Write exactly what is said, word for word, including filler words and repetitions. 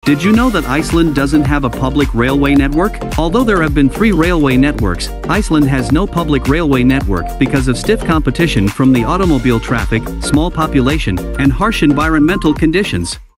Did you know that Iceland doesn't have a public railway network? Although there have been three railway networks, Iceland has no public railway network because of stiff competition from the automobile traffic, small population, and harsh environmental conditions.